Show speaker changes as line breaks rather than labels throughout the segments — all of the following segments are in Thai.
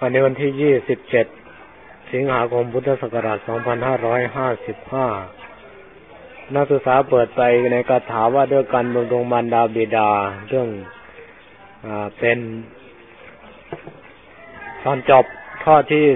วันนี้วันที่27สิงหาคมพุทธศักราช2555นักศึกษาเปิดไปในคาถาว่าด้วยการบำรุงมารดาบิดาเรื่องเป็นตอนจบข้อที่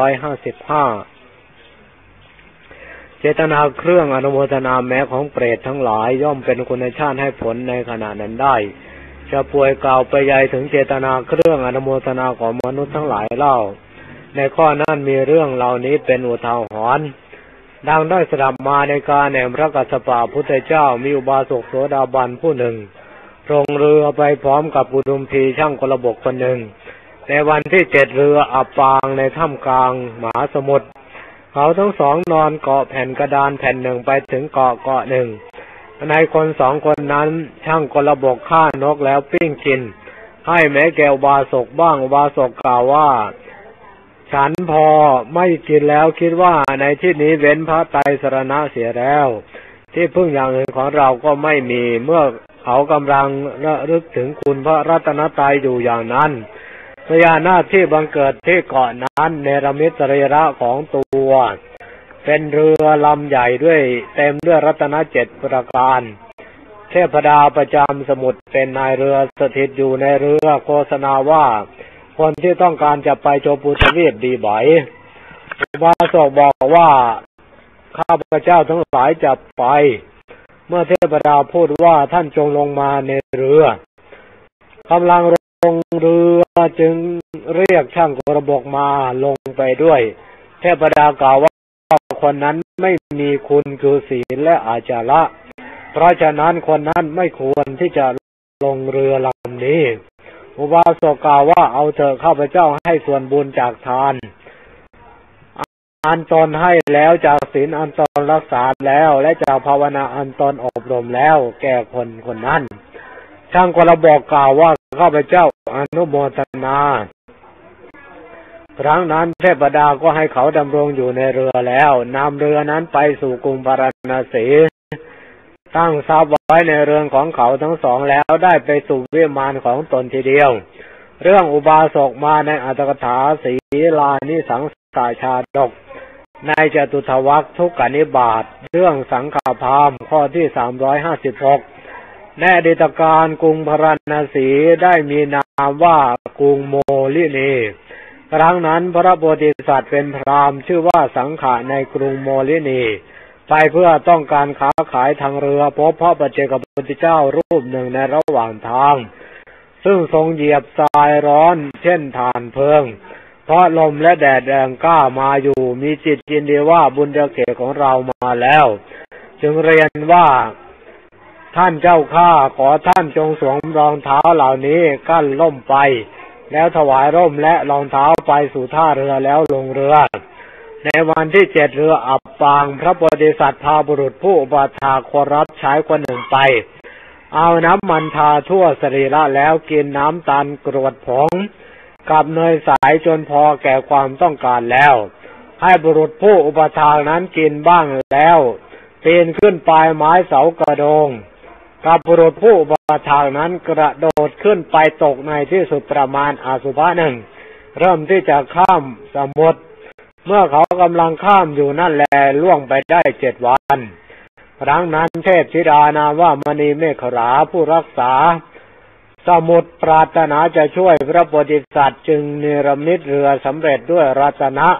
355เจตนาเครื่องอนุโมทนาแม้ของเปรตทั้งหลายย่อมเป็นคุณชาติให้ผลในขณะนั้นได้จะป่วยกล่าวไปใหญ่ถึงเจตนาเครื่องอนุโมทนาของมนุษย์ทั้งหลายเล่าในข้อนั้นมีเรื่องเหล่านี้เป็นอุทาหรณ์ดังได้สดับมาในการแห่งพระกัสสปะพุทธเจ้ามีอุบาสกโสดาบันผู้หนึ่งลงเรือไปพร้อมกับปุถุมพีช่างกลบกคนหนึ่งในวันที่7เรืออับปางในถ้ำกลางมหาสมุทรเขาทั้งสองนอนเกาะแผ่นกระดานแผ่นหนึ่งไปถึงเกาะหนึ่งในคนสองคนนั้นช่างกลบกฆ่านกแล้วปิ้งกินให้แม้แก่อุบาสกบ้างอุบาสกกล่าวว่าฉันพอไม่กินแล้วคิดว่าในที่นี้เว้นพระไตรสรณะเสียแล้วที่พึ่งอย่างอื่นของเราก็ไม่มีเมื่อเขากำลังระลึกถึงคุณพระรัตนตรัยอยู่อย่างนั้นพญานาคที่บังเกิดที่เกาะนั้นเนรมิตสรีระของตัวเป็นเรือลำใหญ่ด้วยเต็มด้วยรัตน7ประการเทพดาประจำสมุทรเป็นนายเรือสถิตอยู่ในเรือโฆษณาว่าคนที่ต้องการจะไปชมภูทวีปดีไหมอุบาสกบอกว่าข้าพเจ้าทั้งหลายจะไปเมื่อเทพดาพูดว่าท่านจงลงมาในเรือกำลังลงเรือจึงเรียกช่างกระบอกมาลงไปด้วยเทพดากล่าวว่าคนนั้นไม่มีคุณคือศีลและอาจาระเพราะฉะนั้นคนนั้นไม่ควรที่จะลงเรือลำนี้อุบาสกกล่าวว่าเอาเถอะข้าพเจ้าให้ส่วนบุญจากทานอันตนให้แล้วจากศีลอันตนรักษาแล้วและจากภาวนาอันตนอบรมแล้วแก่คนนั้นช่างกระบอกกล่าวว่าข้าพเจ้าอนุโมทนาครั้งนั้นเทพดาก็ให้เขาดำรงอยู่ในเรือแล้วนำเรือนั้นไปสู่กรุงพาราณสีตั้งทรัพย์ไว้ในเรือนของเขาทั้งสองแล้วได้ไปสู่วิมานของตนทีเดียวเรื่องอุบาสกมาในอัตถกถาสีลานิสังสาชาดกในจตุทวรรคทุกขนิบาตเรื่องสังฆพามข้อที่356ในอดีตการกรุงพาราณสีได้มีนามว่ากรุงโมลินีครั้งนั้นพระโพธิสัตว์เป็นพราหมณ์ชื่อว่าสังขะในกรุงโมลินีไปเพื่อต้องการค้าขายทางเรือพบพระปัจเจกพุทธเจ้ารูปหนึ่งในระหว่างทางซึ่งทรงเหยียบทรายร้อนเช่นถ่านเพลิงเพราะลมและแดดแรงกล้ามาอยู่มีจิตยินดีว่าบุญเขตของเรามาแล้วจึงเรียนว่าท่านเจ้าข้าขอท่านจงสวมรองเท้าเหล่านี้กั้นล่มไปแล้วถวายร่มและรองเท้าไปสู่ท่าเรือแล้วลงเรือในวันที่7เรืออับปางพระโพธิสัตว์พาบุรุษผู้อุปถากคนรับใช้คนหนึ่งไปเอาน้ำมันทาทั่วสรีระแล้วกินน้ำตาลกรวดผงกับเนยใสจนพอแก่ความต้องการแล้วให้บุรุษผู้อุปถากนั้นกินบ้างแล้วปีนขึ้นปลายไม้เสากระโดงกับบุรุษผู้อุปถากนั้นกระโดดขึ้นไปตกในที่สุดประมาณอาสุภะหนึ่งเริ่มที่จะข้ามสมุทรเมื่อเขากำลังข้ามอยู่นั่นแลล่วงไปได้7 วันครั้งนั้นเทพธิดานามว่ามณีเมขราผู้รักษาสมุทรปรารถนาจะช่วยพระโพธิสัตว์จึงเนรมิตเรือสำเร็จด้วยรัตนะ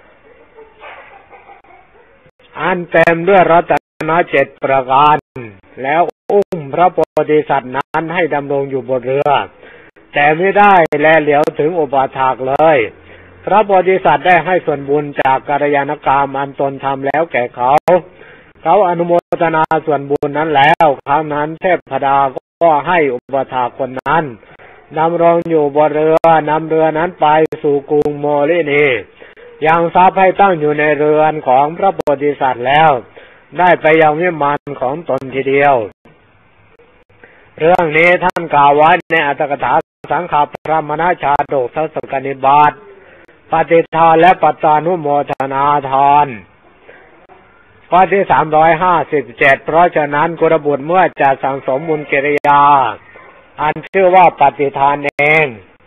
อันเต็มด้วยรัตนะ7ประการแล้วอุ้มพระโพธิสัตว์นั้นให้ดำรงอยู่บนเรือแต่ไม่ได้แลเหลียวถึงอุปถากเลยพระโพธิสัตว์ได้ให้ส่วนบุญจากกัลยาณกรรมอันตนทำแล้วแก่เขาอนุโมทนาส่วนบุญนั้นแล้วครั้งนั้นเทพดาก็ให้อุปถากคนนั้นดำรงอยู่บนเรือนำเรือนั้นไปสู่กรุงโมลินียังทรัพย์ให้ตั้งอยู่ในเรือนของพระโพธิสัตว์แล้วได้ไปยังวิมานของตนทีเดียวเรื่องนี้ท่านกล่าวไว้ในอัตถกถาสังฆพรามณชาดกทศกนิบาตปฏิทานและปัตตานุโมทนาทานข้อที่357เพราะฉะนั้นกุลบุตรเมื่อจะสั่งสมบุญกิริยาอันชื่อว่าปฏิทานเอง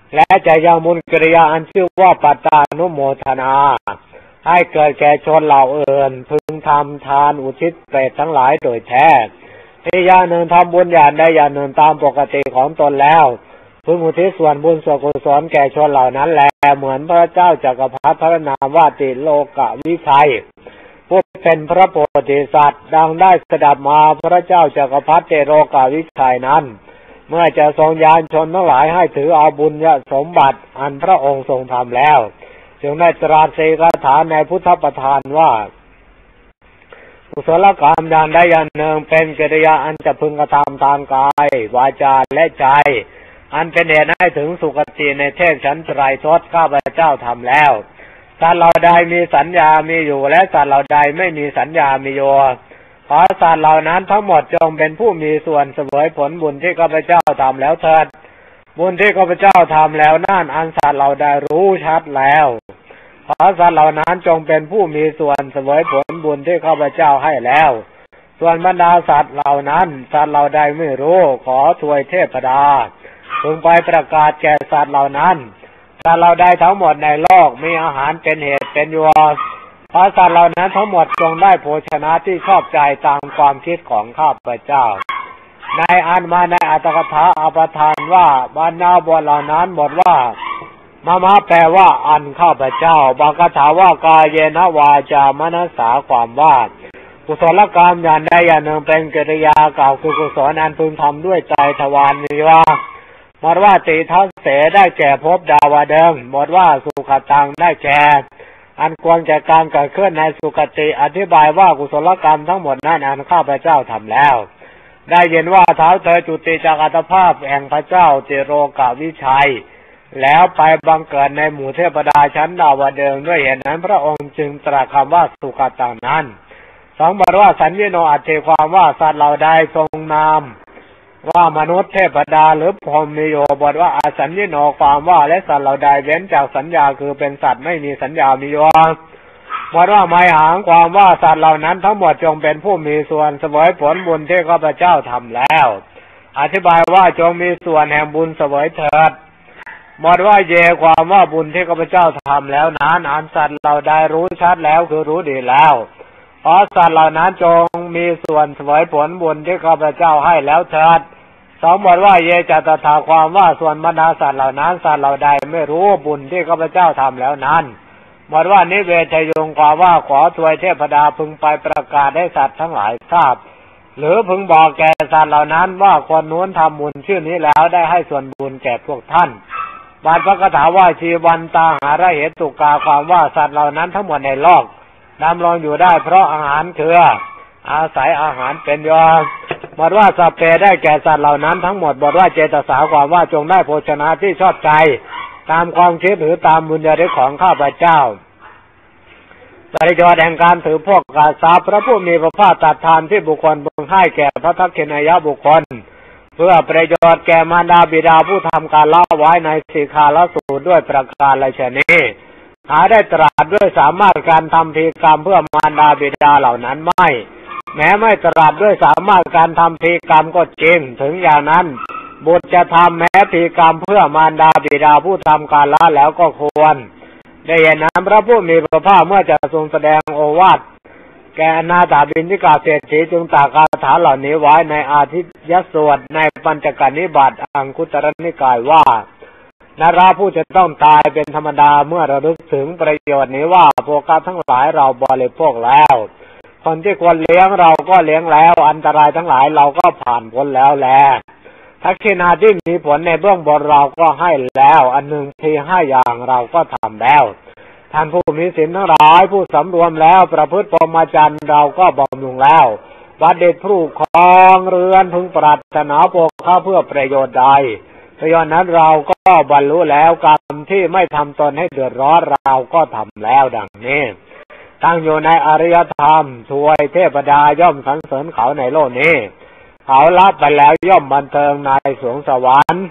และจะยังบุญกิริยาอันชื่อว่าปัตตานุโมทนาให้เกิดแก่ชนเหล่าอื่นพึงทำทานอุทิศเปรตทั้งหลายโดยแท้ที่อย่างหนึ่งทำบุญอย่างใดอย่างหนึ่งตามปกติของตนแล้วพึงอุทิศส่วนบุญส่วนกุศลแก่ชนเหล่านั้นแลเหมือนพระเจ้าจักรพรรดิพระนามว่าติโลกวิชัยผู้เป็นพระโพธิสัตว์ดังได้สดับมาพระเจ้าจักรพรรดิติโลกวิชัยนั้นเมื่อจะทรงญาณชนทั้งหลายให้ถือเอาบุญสมบัติอันพระองค์ทรงทำแล้วจึงได้ตรัสสีคาถาในพุทธประธานว่ากุศลกรรมอย่างใดอย่างหนึ่งเป็นกิริยาอันจะพึงกระทำทางกายวาจาและใจอันเป็นเหตุให้ถึงสุคติในเทพชั้นไตรทศข้าพเจ้าทำแล้วสัตว์เหล่าใดมีสัญญามีอยู่และสัตว์เหล่าใดไม่มีสัญญามีอยู่ขอสัตว์เหล่านั้นทั้งหมดจงเป็นผู้มีส่วนเสวยผลบุญที่ข้าพเจ้าทำแล้วเถิดบุญที่ข้าพเจ้าทำแล้วนั่นอันสัตว์เหล่าใดรู้ชัดแล้วขอสัตว์เหล่านั้นจงเป็นผู้มีส่วนเสวยผลบุญที่ข้าพเจ้าให้แล้วส่วนบรรดาสัตว์เหล่านั้นสัตว์เหล่าใดไม่รู้ขอถวยเทพดาพึงไปประกาศแก่สัตว์เหล่านั้นสัตว์เหล่าใดทั้งหมดในโลกมีอาหารเป็นเหตุเป็นอยู่ขอสัตว์เหล่านั้นทั้งหมดจงได้โภชนะที่ชอบใจตามความคิดของข้าพเจ้าในอันมาในอัตถกถาอภิธานว่าบรรดาบทเหล่านั้นบทว่ามะแปลว่าอันข้าพเจ้าบางคาถาว่ากายเยนะวาจามนัสสาความว่ากุศลกรรมอย่างใดอย่างหนึ่งเป็นกิริยากล่าวคือกุศลอันพึงทำด้วยใจทวารนี้ว่าบทว่าติทัสเสได้แก่ภพดาวดึงส์บทว่าสุขตังได้แก่อันควรแก่การเกิดขึ้นในสุคติอธิบายว่ากุศลกรรมทั้งหมดนั้นอันข้าพเจ้าทำแล้วได้ยินว่าท้าวเธอจุติจากอัตภาพแห่งพระเจ้าติโลกวิชัยแล้วไปบังเกิดในหมู่เทพดาชั้นดาวดึงส์ด้วยเหตุนั้นพระองค์จึงตรัสคำว่าสุขตังนั้นสองบทว่าสัญญิโนอัตถิความว่าสัตว์เหล่าใดทรงนามว่ามนุษย์เทพดาหรือพรหมมีโยบทว่าอสัญญิโนความว่าและสัตว์เหล่าใดเว้นจากสัญญาคือเป็นสัตว์ไม่มีสัญญามีโยบทว่าไมหางความว่าสัตว์เหล่านั้นทั้งหมดจงเป็นผู้มีส่วนเสวยผลบุญที่ข้าพเจ้าทำแล้วอธิบายว่าจงมีส่วนแห่งบุญเสวยเถิดบทว่าเยความว่าบุญที่ข้าพเจ้าทำแล้วนั้นอันสัตว์เหล่าใดรู้ชัดแล้วคือรู้ดีแล้วขอสัตว์เหล่านั้นจงมีส่วนเสวยผลบุญที่ข้าพเจ้าให้แล้วเถิดสองบทว่าเยจะตถาความว่าส่วนบรรดาสัตว์เหล่านั้นสัตว์เหล่าใดไม่รู้บุญที่ข้าพเจ้าทำแล้วนั้นบทว่านิเวศยงความว่าขอถวยเทพดาพึงไปประกาศให้สัตว์ทั้งหลายทราบหรือพึงบอกแก่สัตว์เหล่านั้นว่าคนนู้นทำบุญชื่อนี้แล้วได้ให้ส่วนบุญแก่พวกท่านบาทพระคาถาว่าชีวันตาหาระเหตุกาความว่าสัตว์เหล่านั้นทั้งหมดในโลกดำรงอยู่ได้เพราะอาหารคืออาศัยอาหารเป็นยอบทว่าสัพเพได้แก่สัตว์เหล่านั้นทั้งหมดบทว่าเจตสาความว่าจงได้โภชนะที่ชอบใจตามความคิดหรือตามบุญญาณของข้าพเจ้าประโยชน์แห่งการถือพวกกาสาพระผู้มีพระภาคตรัสทานที่บุคคลพึงให้แก่พระทักษิณายบุคคลเพื่อประโยชน์แก่มารดาบิดาผู้ทำการละไว้ในสิกขาละสูตรด้วยประการฉะนี้หาได้ตรัสด้วยสามารถการทำพิธีกรรมเพื่อมารดาบิดาเหล่านั้นไม่แม้ไม่ตรัสด้วยสามารถการทำพิธีกรรมก็จริงถึงอย่างนั้นบุตรจะทำแม้พิธีกรรมเพื่อมารดาบิดาผู้ทำการละแล้วก็ควรได้เห็นนั้นพระผู้มีพระภาคเมื่อจะทรงแสดงโอวาทแก่อนาถบิณฑิกาเศรษฐีจึงตรัสคาถาเหล่านี้ไว้ในอาทิตยสวดในปัญจกนิบาตอังคุตรนิกายว่านาราผู้จะต้องตายเป็นธรรมดาเมื่อระลึกถึงประโยชน์นี้ว่าโภคทั้งหลายเราบริโภคแล้วคนที่ควรเลี้ยงเราก็เลี้ยงแล้วอันตรายทั้งหลายเราก็ผ่านพ้นแล้วแลทักษิณาที่มีผลในเบื้องบนเราก็ให้แล้วอันหนึ่งที่ให้อย่างเราก็ทำแล้วท่านผู้มีศีลทั้งหลายผู้สำรวมแล้วประพฤติพรหมจรรย์เราก็บำรุงแล้วบัดเด็ดผู้ครองเรือนพึงปรารถนาโภคเพื่อประโยชน์ใดประโยชน์นั้นเราก็บรรลุแล้วกรรมที่ไม่ทำตนให้เดือดร้อนเราก็ทำแล้วดังนี้ตั้งอยู่ในอริยธรรมถวยเทพดาย่อมสรรเสริญเขาในโลกนี้เขาละไปแล้วย่อมบันเทิงในสวงสวรรค์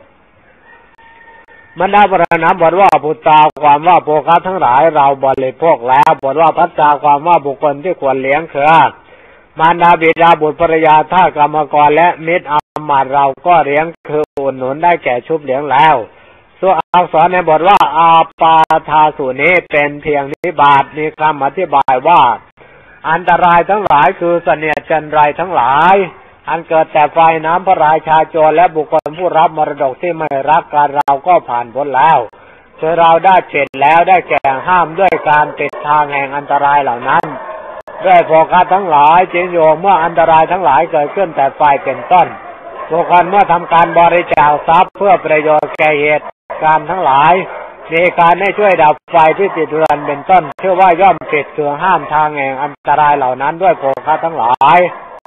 บรรดาปรณะบทว่าพุทธาความว่าโภคทั้งหลายเราบริโภคแล้วบทว่าพัฒนาความว่าบุคคลที่ควรเลี้ยงคือมารดาบิดาบุตรภรรยาทาสกรรมกรและมิตรอามาตย์เราก็เลี้ยงคืออุดหนุนได้แก่ชุบเลี้ยงแล้วส่วนอักษรในบทว่าอาปาทาสุนี้เป็นเพียงนิบาตมีคำอธิบายว่าอันตรายทั้งหลายคือเสนียดจันไรทั้งหลายอันเกิดแต่ไฟน้ำพระราชาโจรและบุคคลผู้รับมรดกที่ไม่รักกันเราก็ผ่านพ้นแล้วคือเราได้เจ็ดแล้วได้แก่ห้ามด้วยการปิดทางแห่งอันตรายเหล่านั้นด้วยโภคะทั้งหลายจริงโยมเมื่ออันตรายทั้งหลายเกิดขึ้นแต่ไฟเป็นต้นบุคคลเมื่อทำการบริจาคทรัพย์เพื่อประโยชน์แก่เหตุการณ์ทั้งหลายมีการให้ช่วยดับไฟที่ติดเรือนเป็นต้นชื่อว่าย่อมปิดคือห้ามทางแห่งอันตรายเหล่านั้นด้วยโภคะทั้งหลาย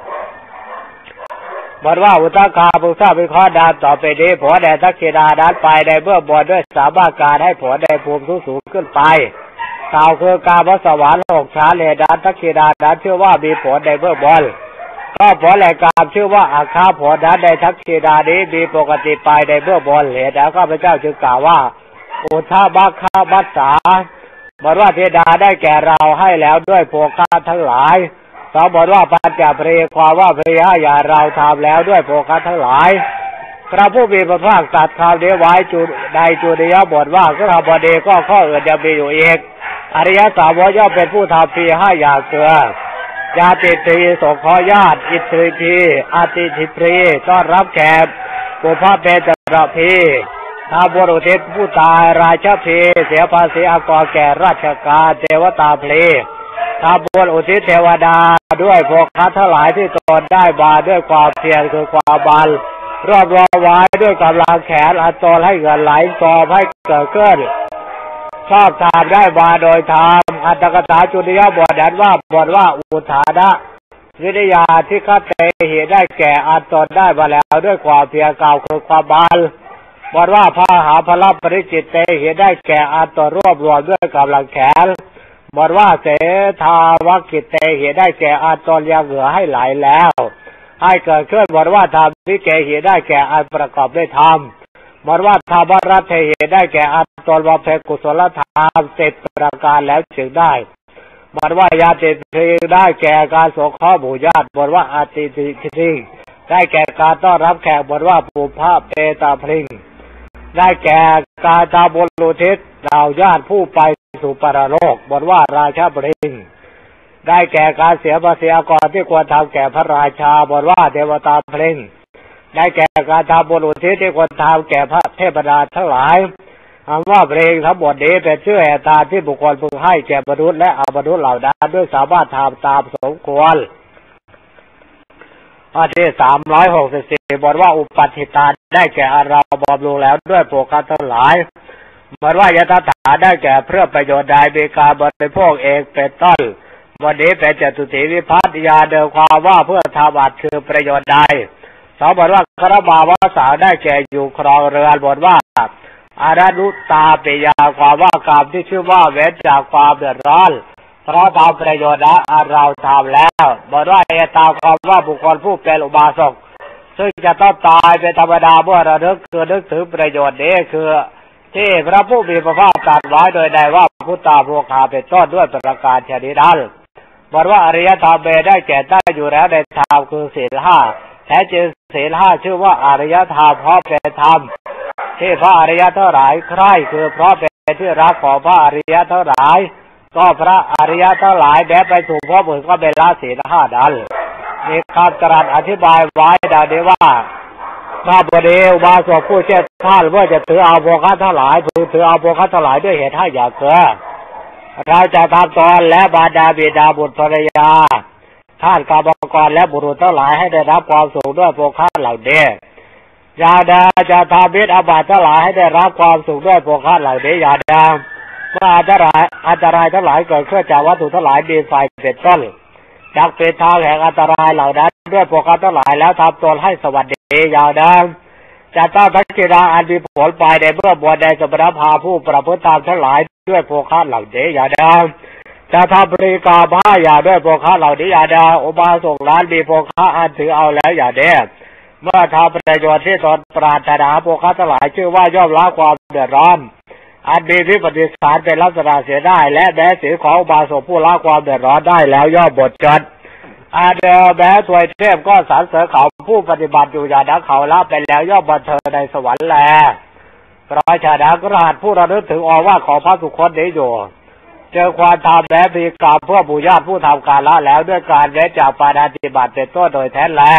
บอกว่าอุตกาปุษาวิเคราะห์ดาต่อไปนี้ผัวแด่ทักษิดาดัดไปได้เบื้องบนด้วยสาบาการให้ผัวได้ภูมิสูงขึ้นไปกล่าวคือกาพสวรรค์6ชั้นเลดันทักษิดาดัดชื่อว่ามีผลในเบื้องบนก็ผลแห่งกามชื่อว่าอาคาผลนั้นในทักษิดานี้มีปกติไปในเบื้องบนเหตุแล้วข้าพเจ้าจึงกล่าวว่าอุทาบัคคาบัสสาบอกว่าเทดาได้แก่เราให้แล้วด้วยโภคะทั้งหลายสองบอกว่าปัญจเพรความว่าเพรอย่าเราทำแล้วด้วยโภคะทั้งหลายพระผู้มีพระภาคตรัสคำนี้ไว้ในจุติยบทว่าก็ทำบดีก็ข้ออื่นยังมีอยู่อีกอริยสาวกย่อมเป็นผู้ทำเพียให้อย่างเกลือยาติตรีสงเคราะห์ญาติอิตรีพีอาติทิพรีต้อนรับแขกปุพพะเปตระพีถ้าบุรุษผู้ตายราชพีเสียภาษีอากรแก่ราชการเทวตาเพลถ้าบุรุษเทวดาด้วยโภคะทั้งหลายที่ตนได้มาด้วยความเพียรคือความบานรอบรอไว้ด้วยกำลังแขนอันตนให้เงินไหลกอบให้เกิดขึ้นชอบทานได้มาโดยธรรมอัตถกถาจุติยบทนั้นว่าบทว่าอุทานะวิทยาที่คัดเตหิได้แก่อันตนได้มาแล้วด้วยความเพียรกล่าวคือความบานบทว่าพระหาพระปริจิตเตหิได้แก่อันตนรวบรวมด้วยกำลังแขนบทว่าเสทาวกิตเตหิได้แก่อันตนยังเหลือให้ไหลแล้วให้เกิดขึ้นบทว่าธรรมวิเกหิได้แก่อันประกอบด้วยธรรมบทว่าธรรมรัตเทหิได้แก่อันตนบำเพ็ญกุศลธรรม10ประการแล้วจึงได้บทว่ายาติตรีได้แก่การสงเคราะห์หมู่ญาติบทว่าอาติติได้แก่การต้อนรับแขกบทว่าปุพพะเปตาพริงได้แก่การตาบุรุษเหล่าญาติผู้ไปสู่ปรโลกบทว่าราชบริงได้แก่การเสียภาษีอากรที่ควรทำแก่พระราชาบทว่าเทวตาเพลงได้แก่การทำบุรุษที่ควรทำแก่พระเทพดาทั้งหลายคำว่าเพลงทั้งหมดนี้เป็นชื่อแห่งทานที่บุคคลพึงให้แก่มนุษย์และอมนุษย์เหล่านั้นด้วยสามารถทำตามสมควรข้อที่364บทว่าอุปัฏฐิตาได้แก่เราบำรุงแล้วด้วยโภคะทั้งหลายบทว่ายตถาได้แก่เพื่อประโยชน์ใดมีการบริโภคเองเป็นต้นวันนี้เป็นจตุติวิภัตติยาเดิมความว่าเพื่อทำอัตคือประโยชน์ใดสองบทว่าครบาวสาวได้แก่อยู่ครองเรือนบทว่าอารานุตาปิยาความว่ากรรมที่ชื่อว่าเว้นจากความเดือดร้อนเพราะทำประโยชน์นั้นเราทำแล้วบทว่าเอตาความว่าบุคคลผู้เป็นอุบาสกซึ่งจะต้องตายเป็นธรรมดาเมื่อระลึกคือนึกถึงประโยชน์นี้คือที่พระผู้มีพระภาคตรัสไว้โดยใดว่าพุทธาโภคาเป็นต้นด้วยประการชนิดนั้นบอกว่าอริยธรรมได้แก่ได้อยู่แล้วในธรรมคือศีล5แท้จริงศีล5ชื่อว่าอริยธรรมเพราะเป็นธรรมที่พระอริยทั้งหลายใคร่คือเพราะเป็นที่รักของพระอริยทั้งหลายก็พระอริยทั้งหลายแม้ไปถูกพระบุญก็เป็นละศีล5นั้นมีคำตรัสอธิบายไว้ดังนี้ว่าพระบดีอุบาสกผู้เชี่ยวชาญเมื่อจะถือเอาโภคะทั้งหลายถือเอาโภคะทั้งหลายด้วยเหตุให้อยากเกิดเราจะทำตนและบรรดาบิดาบุตรภรรยาท่านกรรมกรและบุรุษทั้งหลายให้ได้รับความสุขด้วยโภคะเหล่านี้ยาดาจะทำมิตรอาบัติทั้งหลายให้ได้รับความสุขด้วยโภคะเหล่านี้ยาดาเมื่ออันตรายทั้งหลายเกิดขึ้นจากวัตถุทั้งหลายมีไฟเป็นต้นดักเป็นทางแห่งอันตรายเหล่านั้นด้วยโภคะทั้งหลายแล้วทำตนให้สวัสดียาวดาจะต้องทักษิณาอันมีผลไปในเมื่อบวชในสมณภาผู้ประพฤติตามทั้งหลายด้วยโภคะเหล่านี้ยาวดาจะทำบริการผ้าอย่าด้วยโภคะเหล่านี้ยาวดาอุบาสกนั้นมีโภคะอันถือเอาแล้วอย่าเด้เมื่อทำประโยชน์ที่ตนปรารถนาโภคะทั้งหลายชื่อว่าย่อมละความเดือดร้อนอันมีวิปฏิสารเป็นลักษณะเสียได้และแม้ศีลของอุบาสกผู้ละความเดือดร้อนได้แล้วย่อมหมดจดอาเดอแม้ถวยเทพก็สรรเสริญเขาผู้ปฏิบัติอยู่อย่างนั้นเขาละไปแล้วย่อมบันเทิงในสวรรค์แลประชาชนกระหัตผู้ระลึกถึงอว่าขอพระสุคตนี้อยู่เจอความทำแบบมีกรรมเพื่อผู้ญาติผู้ทำการละแล้วด้วยการเว้นจากปาณาติบาตเป็นต้นโดยแท้แล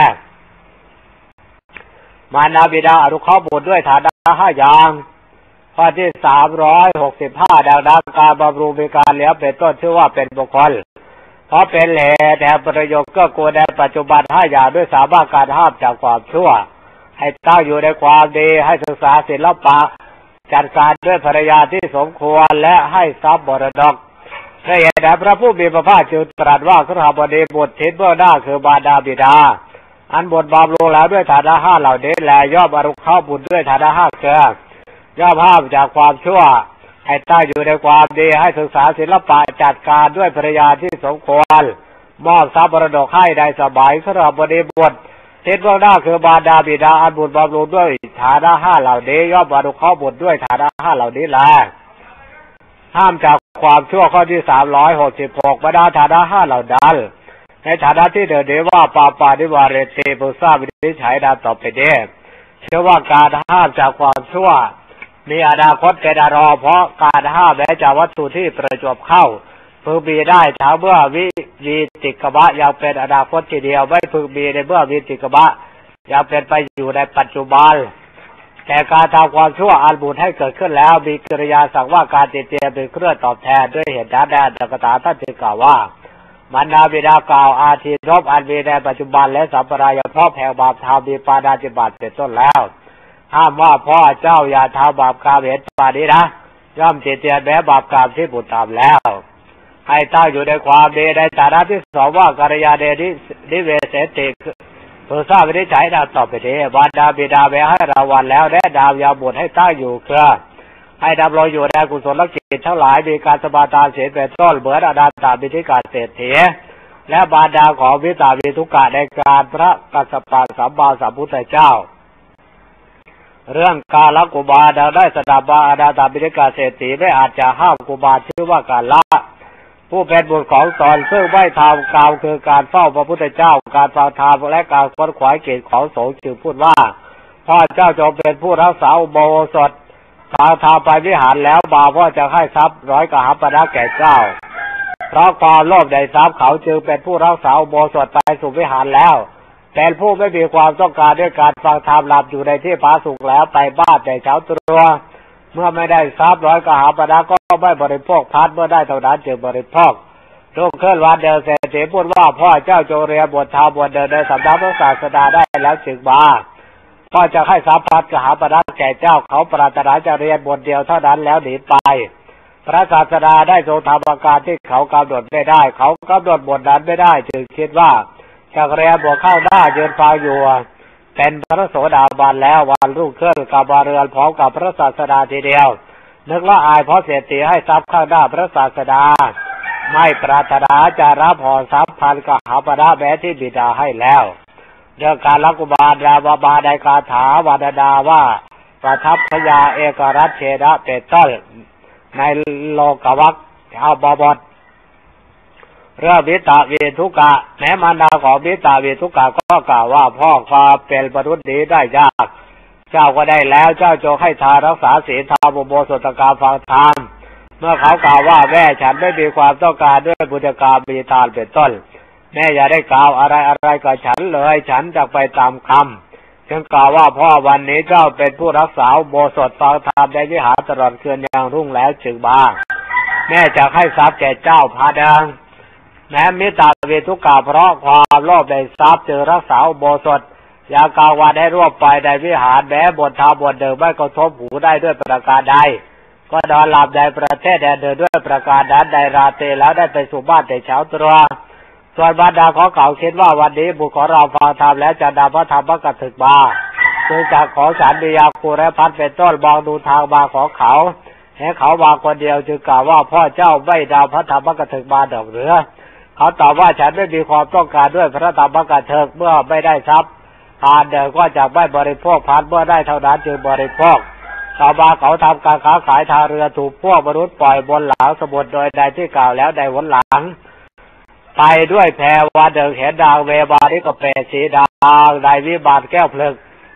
มารดาบิดาอนุเคราะห์บุตรด้วยฐานะ5 อย่างข้อที่365ดังนั้นการบำรุงมีการเลี้ยงเป็นต้นชื่อว่าเป็นบุคคลเพราะเป็นเหตุแต่ประโยชน์ก็กูลในปัจจุบัน5 อย่างด้วยสามารถการห้ามจากความชั่วให้ตั้งอยู่ในความดีให้ศึกษาศิลปะจัดการด้วยภรรยาที่สมควรและให้ทรัพย์มรดกในเหตุใดพระผู้มีพระภาคจึงตรัสว่าคฤหบดีบุตรทิศเบื้องหน้าคือมารดาบิดาอันบทบาปลงแล้วด้วยฐานะ5 เหล่านี้แลย่อมอนุเคราะห์บุตรด้วยฐานะ5 เกิดย่อมห้ามจากความชั่วให้ตั้งอยู่ในความดีให้ศึกษาศิลปะจัดการด้วยภรรยาที่สมควรมอบทรัพย์มรดกให้ได้สบายคฤหบดีบุตรทิศเบื้องหน้าคือมารดาบิดาอันบุตรบำรุงด้วยฐานะ5 เหล่านี้ย่อมอนุเคราะห์บุตรด้วยฐานะ5 เหล่านี้แลห้ามจากความชั่วข้อที่366บรรดาฐานะ5 เหล่านั้นในฐานะที่เดินเดว่าปาปานิวาเรติปุษาวินิจฉัยดังต่อไปนี้เชื่อว่าการห้ามจากความชั่วมีอนาคตเป็นรอเพราะการห้ามแม้จากวัตถุที่ประจวบเข้าพึงมีได้ถ้าเมื่อวิติกมะยังเป็นอนาคตทีเดียวไม่พึงมีในเมื่อวิติกมะยังเป็นไปอยู่ในปัจจุบันแต่การทำความชั่วอันบุญให้เกิดขึ้นแล้วมีกิริยาสั่งว่าการติเตียนเป็นเครื่องตอบแทนด้วยเหตุนั้นแดนจักรตาท่านจึงกล่าวว่ามารดาบิดากล่าวอาทิรบอันมีในปัจจุบันและสัมปรายเพราะแผ่บาปทำมีปาณาติบาตเป็นต้นแล้วห้ามว่าพ่อเจ้าอย่าทำบาปกรรมเห็นป่านี้นะย่อมติเตียนแม้บาปกรรมที่บุตรทำแล้วให้ตั้งอยู่ในความดีในฐานะที่2ว่ากัลยาณนิเวศติเพื่อทราบวินิจฉัยดังต่อไปนี้มารดาบิดาแม้ให้รางวัลแล้วแนะนำยาบุตรให้ตั้งอยู่คือให้ดำรงอยู่ในกุศลกิจทั้งหลายมีการสมาทานศีลเป็นต้นเหมือนอนันตบิณฑิกาเศรษฐีและมารดาของวิตาวิทุกะในการพระกัสสปะสัมมาสัมพุทธเจ้าเรื่องกาลกุมารได้สดับว่าอนันตบิณฑิกาเศรษฐีไม่อาจจะห้ามกุมารชื่อว่ากาละผู้เป็นบุตรของตนซึ่งไม่ทำกรรมคือการเฝ้าพระพุทธเจ้าการฟังธรรมและการค้นขวายกิจของสงฆ์จึงพูดว่าพ่อเจ้าจงเป็นผู้รักษาอุโบสถฟังธรรมไปวิหารแล้วบ่าวพ่อจะให้ทรัพย์100 กหปณะแก่เจ้าเพราะความโลภในทรัพย์เขาจึงเป็นผู้รักษาอุโบสถไปสู่วิหารแล้วเป็นผู้ไม่มีความต้องการด้วยการฟังธรรมหลับอยู่ในที่ผาสุกแล้วไปบ้านแต่เช้าตรู่เมื่อไม่ได้ทรัพย์100 กหปณะก็ไม่บริโภคพัดเมื่อได้เท่านั้นจึงบริโภครุ่งขึ้นวันเดินเศรษฐีพูดว่าพ่อเจ้าจงเรียนบทธรรมบทเดินในสำนักพระศาสดาได้แล้วจึงมาพ่อจะให้ทรัพย์พัดกหปณะแก่เจ้าเขาปรารถนาจะเรียนบทเดียวเท่านั้นแล้วหนีไปพระศาสดาได้ทรงทำอาการที่เขากำหนดไม่ได้เขากำหนดบทนั้นไม่ได้จึงคิดว่าจะเรียนบทเข้าหน้ายืนฟังอยู่เป็นพระโสดาบันแล้ววันรุ่งขึ้นกลับมาเรือนพร้อมกับพระศาสดาทีเดียวนึกว่าอายเพราะเศรษฐีให้ทรัพย์ข้างหน้าพระศาสดาไม่ปรารถนาจะรับห่อทรัพย์พันกหปณะแม้ที่บิดาให้แล้วเรื่องการลักกุมารดาวบาในคาถาวรรณนาว่าประทัพพยาเอกรัชเชนะเป็นต้นในโลกวัคเอาบวชเรื่องวิตาวิทุกะแม้มารดาของวิตาวิทุกะก็กล่าวว่าพ่อความเป็นมนุษย์นี้ได้ยากเจ้าก็ได้แล้วเจ้าจงให้ทานรักษาศีลทำอุโบสถกรรมฟังธรรมเมื่อเขากล่าวว่าแม่ฉันไม่มีความต้องการด้วยบุญกรรมมีทานเป็นต้นแม่อย่าได้กล่าวอะไรกับฉันเลยฉันจะไปตามคำจึงกล่าวว่าพ่อวันนี้เจ้าเป็นผู้รักษาอุโบสถฟังธรรมในวิหารตลอดคืนยังรุ่งแล้วจึงมาแม่จะให้ทรัพย์แก่เจ้าพาดังแม้มิตาเวทุกะเพราะความโลภในทรัพย์จึงรักษาอุโบสถอย่ากล่าวว่าได้ร่วมไปในวิหารแม้บทธรรมบทเดิมไม่กระทบหูได้ด้วยประการใดก็นอนหลับในประเทศแดนเดินด้วยประการนั้นในราตรีแล้วได้ไปสู่บ้านแต่เช้าตรู่ส่วนบรรดาของเขาคิดว่าวันนี้บุตรของเราฟังธรรมแล้วจะนำพระธรรมกถึกมาจึงจากขอฉันมียาคูและพัดเป็นต้นมองดูทางมาของเขาเห็นเขามาคนเดียวจึงกล่าวว่าพ่อเจ้าไม่นำพระธรรมกถึกมาดอกหรือเขาตอบว่าฉันไม่มีความต้องการด้วยพระธรรมกถึกเมื่อไม่ได้ทรัพย์ทานเดิมก็จะไม่บริโภคพัดเมื่อได้เท่านั้นจึงบริโภคต่อมาเขาทำการค้าขายทางเรือถูกพวกมนุษย์ปล่อยบนหลังสมุทรโดยใดที่กล่าวแล้วในหนหลังไปด้วยแพวันเดิงเห็นดาวเวบาริกเปรตสีดางในวิมานแก้วเพลิง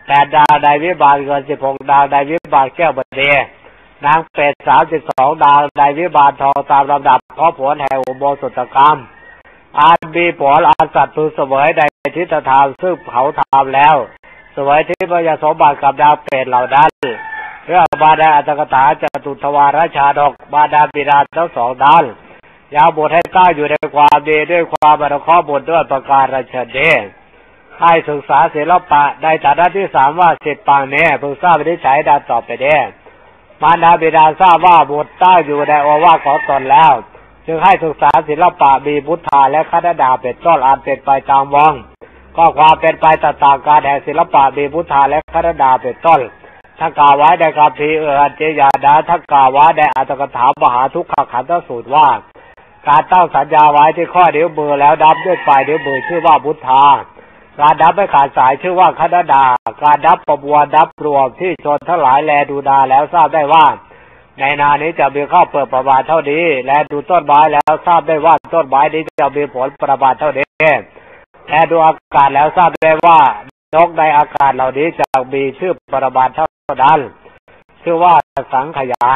8 ดาวใดวิบากเกิน16 ดาวใดวิบากแก้วบดีนางเป็ด32 ดาวใดวิบากทองตามลำดับเพราะผลแห่งอุโบสถกรรมอาจมีผลอาสัตว์พึงเสวยใดทิฏฐธรรมซึ่งเขาทำแล้วเสวยที่พยาสมบัติกับดาวเป็ดเหล่านั้นเรื่องบาดาอัตถกถาจตุทวารชาดกบาดาบิดาทั้งสองด้านยาวบทให้ตั้งอยู่ในความดีด้วยความอนุเคราะห์บทด้วยประการราชเดชให้ศึกษาศิลปะในฐานะที่3ว่าสิทธิปางเนี่ยพึงทราบวินิจฉัยดังต่อไปเด้มารดาบิดาทราบว่าบทตั้งอยู่ในโอวาทของตนแล้วจึงให้ศึกษาศิลปะมีพุทธาและคณดาเป็นต้นอ่านเป็นไปตามวงก็ความเป็นไปต่างๆการแห่งศิลปะมีพุทธาและคณดาเป็นต้นถ้ากล่าวไว้ในคัมภีร์อัจเจยาดาถ้ากล่าวไว้ในอัตถกถามหาทุกขขันธสูตรว่าการตั้งสัญญาไว้ที่ข้อนิ้วมือแล้วดับด้วยปลายนิ้วมือชื่อว่าพุทธาการดับไม่ขาดสายชื่อว่าคณดาการดับประบวนดับรวมที่ชนทั้งหลายแลดูดาแล้วทราบได้ว่าในนานี้จะมีข้าวเปลือกประมาณเท่านี้และดูต้นไม้แล้วทราบได้ว่าต้นไม้นี้จะมีผลประมาณเท่านี้และดูอากาศแล้วทราบได้ว่านกในอากาศเหล่านี้จะมีชื่อประมาณเท่านั้นชื่อว่าสังขยาน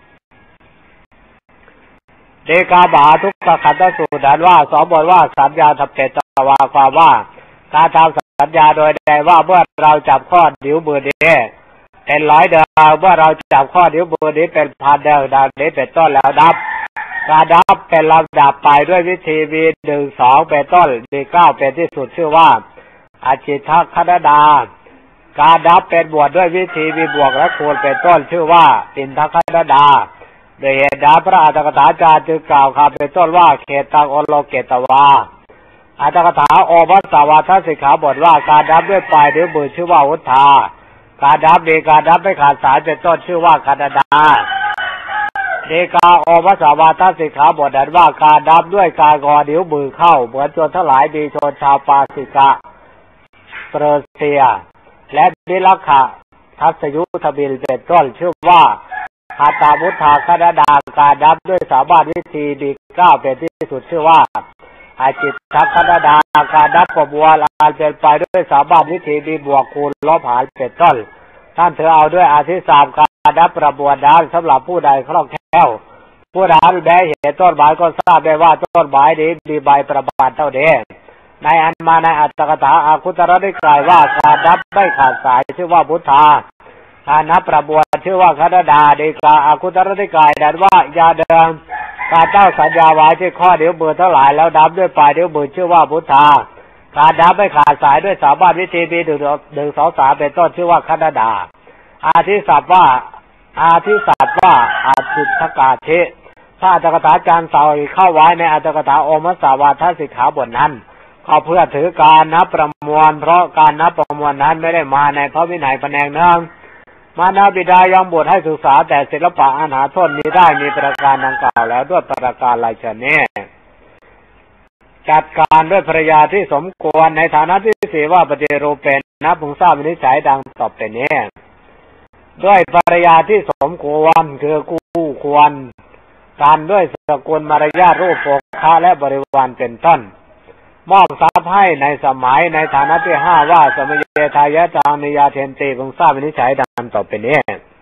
เดกาบาทุกขขันธสูตรนั้นว่าสอนบทว่าสัญญาทับเจตวาความว่าการทำสัญญาโดยใดว่าเมื่อเราจับข้อนิ้วมือนี้เป็น100 ดาวเมื่อเราจับข้อนิ้วมือนี้เป็น1,000 ดาวดังนี้เป็นต้นแล้วดับการดับเป็นลำดับไปด้วยวิธีมี1 2เป็นต้นมี9เป็นที่สุดชื่อว่าอาจิตคณดาการดับเป็นบวกด้วยวิธีมีบวกและคูณเป็นต้นชื่อว่าอินทคณดาโดยเหตุนั้นพระอัตถกถาจารย์จึงกล่าวคำเป็นต้นว่าเขตังโอโลเกตวาอัตถกถาโอภัสสาวาทสิกขาบทว่าการดับด้วยปลายนิ้วมือชื่อว่าวุฒาการดับมีการดับไม่ขาดสายเป็นต้นชื่อว่าคณดาเดกาโอภัสสาวาทสิกขาบทนั้นว่าการดับด้วยการงอนิ้วมือเข้าเหมือนชนทั้งหลายมีชนชาวปาสิกะเปอร์เซียและนิลักขะทัศยุทบิลเป็นต้นชื่อว่าคาตามุทาคณดาการดับด้วยสามารถวิธีดี9เป็นที่สุดชื่อว่าอาจิตทัคณดาการดับประมวลอันเป็นไปด้วยสามารถวิธีมีบวกคูณลบหารเป็นต้นท่านถือเอาด้วยอาทิสามการดับประมวลนั้นสำหรับผู้ใดคล่องแคล่วผู้นั้นแม้เห็นต้นไม้ก็ทราบได้ว่าต้นไม้นี้มีใบประมาณเท่านี้ในอันมาในอัตถกถาอาคุตระได้กล่าวว่าการดับไม่ขาดสายชื่อว่าพุทธาการนับประบวนชื่อว่าคณดาดีกาอาคุตระได้กล่าวดังว่ายาเดิมการตั้งสัญญาไว้ที่ข้อนิ้วมือทั้งหลายแล้วดับด้วยปลายนิ้วมือชื่อว่าพุทธาการดับไม่ขาดสายด้วยสามารถวิธีมี1 2 3เป็นต้นชื่อว่าคณดาอาทิสัตว์ว่าอาทิตกาเทถ้าอัตถกถาจารย์ใส่เข้าไว้ในอัตถกถาโอมัสสาวาทสิกขาบทนั้นก็เพื่อถือการนับประมวลเพราะการนับประมวลนั้นไม่ได้มาในพระวินัยแผนงนั้นมารดาบิดายังบวชให้ศึกษาแต่ศิลปะอาหารต้นนี้ได้มีประการดังกล่าวแล้วด้วยประการหลายชนิดจัดการด้วยภรรยาที่สมควรในฐานะที่สี่ว่าปฏิรูปเป็นนับพึงทราบวินิจฉัยดังต่อไปนี้ด้วยภรรยาที่สมควรคือคู่ควรการด้วยสกุลมารยาทรูปโภคะและบริวารเป็นต้นมอบทรัพย์ให้ในสมัยในฐานะที่5ว่าสมัยทายะจางนิยาเทนติพึงทราบวินิจฉัยดังต่อไปนี้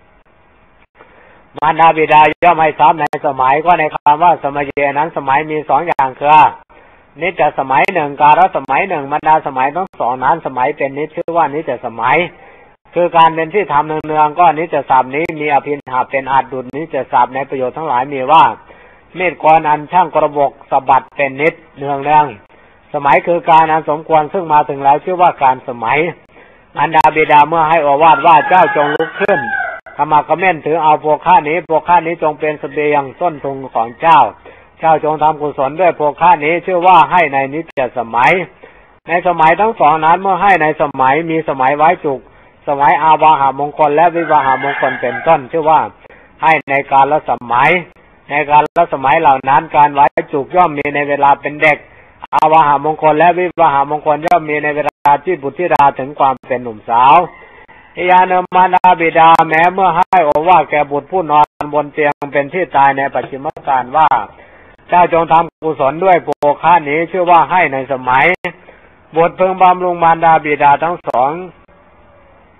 มารดาบิดาย่อมให้ทรัพย์ในสมัยก็ในคำว่าสมัยนั้นสมัยมี2อย่างคือนิจสมัย1กาลสมัย1มารดาสมัยทั้งสองนั้นสมัยเป็นนิจชื่อว่านิจสมัยคือการเป็นที่ทำเนืองๆก็นิจศัพท์นี้มีอภินหาเป็นอาจดุลนิจศัพท์ในประโยชน์ทั้งหลายมีว่าเมตกรอันช่างกระบกสะบัดเป็นนิจเนืองสมัยคือการอันสมควรซึ่งมาถึงแล้วชื่อว่าการสมัยมารดาบิดาเมื่อให้โอวาทว่าเจ้าจงลุกขึ้นขมักเขม้นถือเอาโภคะนี้จงเป็นเสบียงต้นทุนของเจ้าจงทำกุศลด้วยโภคะนี้ชื่อว่าให้ในนิจสมัยในสมัยทั้งสองนั้นเมื่อให้ในสมัยมีสมัยไว้จุกสมัยอาวาหามงคลและวิวาหามงคลเป็นต้นชื่อว่าให้ในการละสมัยในการละสมัยเหล่านั้นการไว้จุกย่อมมีในเวลาเป็นเด็กอาวาหามงคลและวิวาหามงคลย่อมมีในเวลาที่บุตรธิดาถึงความเป็นหนุ่มสาวญาณมารดาบิดาแม้เมื่อให้โอวาทแก่บุตรผู้นอนบนเตียงเป็นที่ตายในปัจฉิมกาลว่าเจ้าจงทำกุศลด้วยโภคะนี้ชื่อว่าให้ในสมัยบุตรพึงบำรุงมารดาบิดาทั้งสอง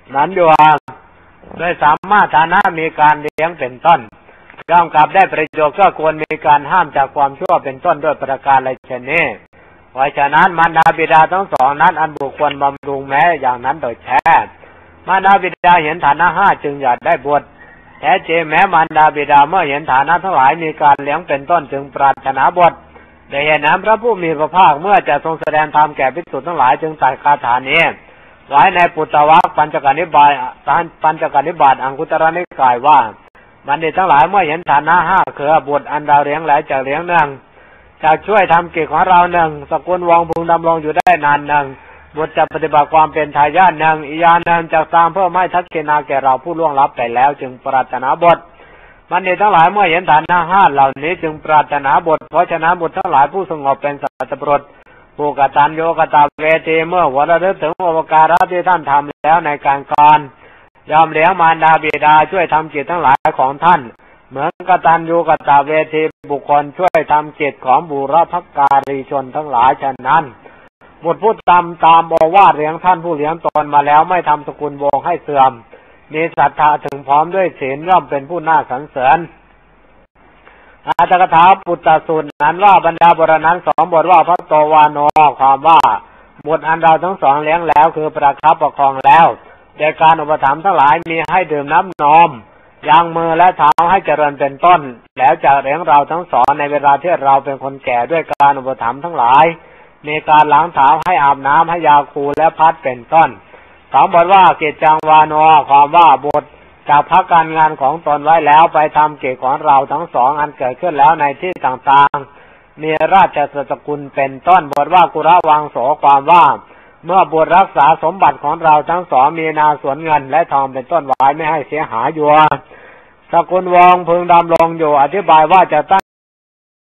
นั้นอยู่โดยสามารถฐานะมีการเลี้ยงเป็นต้นย่อมกลับได้ประโยชน์ก็ควรมีการห้ามจากความชั่วเป็นต้นด้วยประการอะไรเช่นนี้เพราะฉะนั้นมารดาบิดาทั้งสองนั้นอันบุคคลบำรุงแม้อย่างนั้นโดยแท้มารดาบิดาเห็นฐานะห้าจึงอยากได้บวชแท้จริงแม้มารดาบิดาเมื่อเห็นฐานะทั้งหลายมีการเลี้ยงเป็นต้นจึงปรารถนาบวชได้เห็นนั้นพระผู้มีพระภาคเมื่อจะทรงแสดงธรรมแก่ภิกษุทั้งหลายจึงตรัสคาถานี้ไว้ในปุตตวรรคปัญจกนิบาตอังคุตรนิกายว่าบัณฑิตทั้งหลายเมื่อเห็นฐานะห้าคือบุตรอันเราเลี้ยงแล้วจะเลี้ยงหนึ่งจะช่วยทำกิจของเราหนึ่งสกุลวงพึงดำรงอยู่ได้นานหนึ่งบุตรจะปฏิบัติความเป็นทายาทหนึ่งอีกอย่างหนึ่งจะสร้างเพื่อไม่ทักษิณาแก่เราผู้ล่วงลับไปแล้วจึงปรารถนาบทบัณฑิตทั้งหลายเมื่อเห็นฐานะห้าเหล่านี้จึงปรารถนาบทเพราะฉะนั้นบุตรทั้งหลายผู้สงบเป็นสัตบุรุษผู้กตัญญูกตเวทีเมื่อหัวระลึกถึงอุปการะที่ท่านทำแล้วในการก่อนยอมเลี้ยงมารดาบิดาช่วยทำกิจทั้งหลายของท่านเหมือนกตัญญูกตเวทีบุคคลช่วยทำกิจของบุรพการีชนทั้งหลายฉะนั้นบุตรผู้ตามโอวาทเลี้ยงท่านผู้เลี้ยงตนมาแล้วไม่ทำสกุลวงให้เสื่อมมีศรัทธาถึงพร้อมด้วยศีลย่อมเป็นผู้น่าสรรเสริญอาตถกถาปุตตสูตรนั้นว่าบรรดาบทนั้นสองบทว่าพระโตวาโนความว่าบุตรอันเราทั้งสองเลี้ยงแล้วคือประคับประคองแล้วในการอุปถัมภ์ทั้งหลายมีให้ดื่มน้ำนมยางมือและเท้าให้เจริญเป็นต้นแล้วจะเลี้ยงเราทั้งสองในเวลาที่เราเป็นคนแก่ด้วยการอุปถัมภ์ทั้งหลายมีการล้างเท้าให้อาบน้ำให้ยาคูและพัดเป็นต้นสองบทว่ากิจจังวาโนความว่าบุตรจากพักการงานของตนไว้แล้วไปทำกิจของเราทั้งสองอันเกิดขึ้นแล้วในที่ต่างๆมีราชสกุลเป็นต้นบทว่ากุระวังโสความว่าเมื่อบุตรรักษาสมบัติของเราทั้งสองมีนาสวนเงินและทองเป็นต้นไว้ไม่ให้เสียหายอยู่สกุลวงพึงดำรงอยู่อธิบายว่าจะตั้ง